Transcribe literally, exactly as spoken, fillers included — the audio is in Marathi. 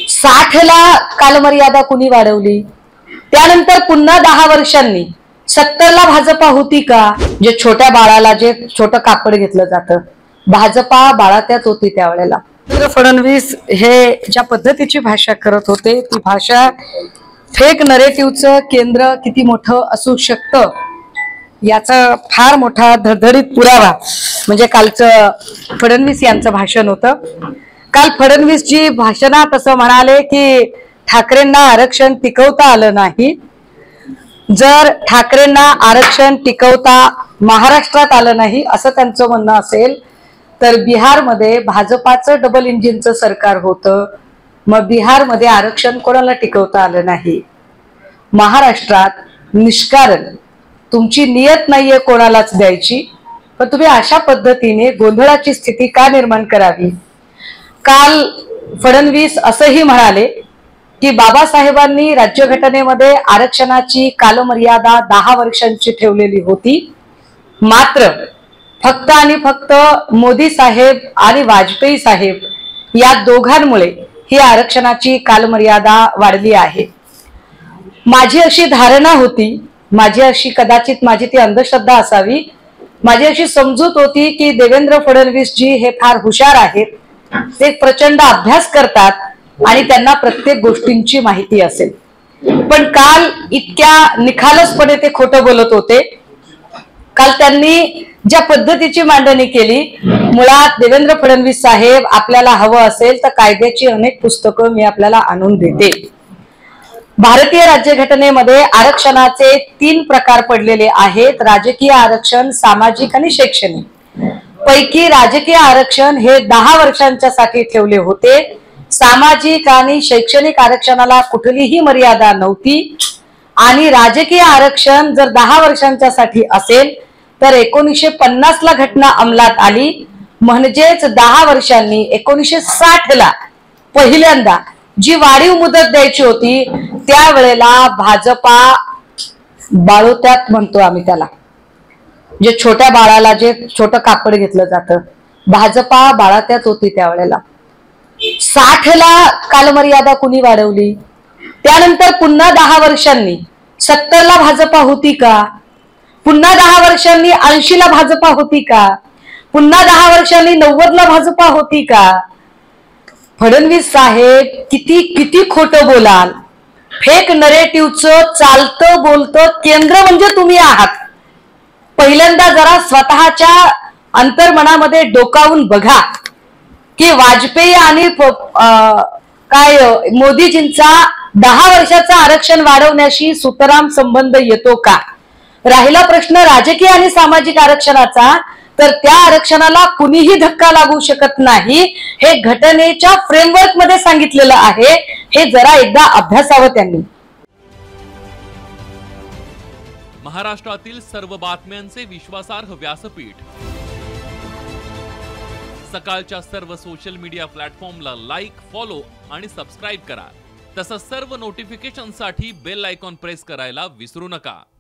साठ ला कालमर्यादा कुणी वाढवली? त्यानंतर पुन्हा दहा वर्षांनी सत्तर ला भाजपा होती का? जे छोट्या बाळाला जे छोटं कापड घेतलं जातं, भाजपा बाळात्याच होती त्यावेळेला. फडणवीस हे ज्या पद्धतीची भाषा करत होते, ती भाषा फेक नरेटिव्हचं केंद्र किती मोठं असू शकतं याचा फार मोठा धडधडीत पुरावा म्हणजे कालचं फडणवीस यांचं भाषण होतं. काल फडणवीस जी भाषणात असं म्हणाले की ठाकरेंना आरक्षण टिकवता आलं नाही. जर ठाकरेंना आरक्षण टिकवता महाराष्ट्रात आलं नाही असं त्यांचं म्हणणं असेल तर बिहारमध्ये भाजपाचं डबल इंजिनचं सरकार होतं, मग बिहारमध्ये आरक्षण कोणाला टिकवता आलं नाही. महाराष्ट्रात निष्कारण तुमची नियत नाहीये कोणालाच द्यायची, पण तुम्ही अशा पद्धतीने गोंधळाची स्थिती का निर्माण करावी? काल फडणवीस असंही म्हणाले की बाबासाहेबांनी राज्यघटनेमध्ये आरक्षणाची कालमर्यादा दहा वर्षांची ठेवलेली होती, मात्र फक्त आणि फक्त मोदी साहेब आणि वाजपेयी साहेब या दोघांमुळे ही आरक्षणाची कालमर्यादा वाढली आहे. माझी अशी धारणा होती, माझी अशी कदाचित माझी ती अंधश्रद्धा असावी, माझी अशी समजूत होती की देवेंद्र फडणवीस जी हे फार हुशार आहेत, ते प्रचंड अभ्यास करतात आणि त्यांना प्रत्येक गोष्टींची माहिती असेल. पण काल इतक्या निखालसपणे ते खोटं बोलत होते. काल त्यांनी ज्या पद्धतीची मांडणी केली, मुळात देवेंद्र फडणवीस साहेब आपल्याला हवं असेल तर कायद्याची अनेक पुस्तकं मी आपल्याला आणून देते. भारतीय राज्यघटनेमध्ये आरक्षणाचे तीन प्रकार पडलेले आहेत: राजकीय आरक्षण, सामाजिक आणि शैक्षणिक. पैकी राजकीय आरक्षण हे दहा वर्षांच्या साठी ठेवले होते. सामाजिक आणि शैक्षणिक आरक्षणाला कुठलीही मर्यादा नव्हती. आणि राजकीय आरक्षण जर दहा वर्षांच्या साठी असेल तर एकोणीसशे पन्नास ला घटना अंमलात आली, म्हणजेच दहा वर्षांनी एकोणीसशे साठ ला पहिल्यांदा जी वाढीव मुदत द्यायची होती त्यावेळेला भाजपा बाळोत्यात म्हणतो आम्ही त्याला, जे छोट्या बाळाला जे छोटं कापड घेतलं जातं, भाजपा बाळात्याच होती त्यावेळेला. साठ ला कालमर्यादा कुणी वाढवली? त्यानंतर पुन्हा दहा वर्षांनी सत्तर ला भाजपा होती का? पुन्हा दहा वर्षांनी ऐंशी ला भाजपा होती का? पुन्हा दहा वर्षांनी नव्वद ला भाजपा होती का? फडणवीस साहेब किती किती खोटं बोलाल. फेक नरेटिव्हचं चालतं बोलतं केंद्र म्हणजे तुम्ही आहात. पहिल्यांदा जरा स्वतःच्या अंतर्मनामध्ये डोकावून बघा की वाजपेयी आणि काय मोदीजींचा दहा वर्षाचा आरक्षण वाढवण्याशी सुतराम संबंध येतो का? राहिला प्रश्न राजकीय आणि सामाजिक आरक्षणाचा, तर त्या आरक्षणाला कुणीही धक्का लागू शकत नाही हे घटनेच्या फ्रेमवर्क मध्ये सांगितलेलं आहे. हे जरा एकदा अभ्यासावं त्यांनी. महाराष्ट्रातील सर्व बातम्यांचे विश्वासार्ह व्यासपीठ, सकाळच्या सर्व सोशल मीडिया प्लॅटफॉर्मला लाईक, फॉलो आणि सबस्क्राईब करा. तसंच सर्व नोटिफिकेशनसाठी बेल आयकॉन प्रेस करायला विसरू नका.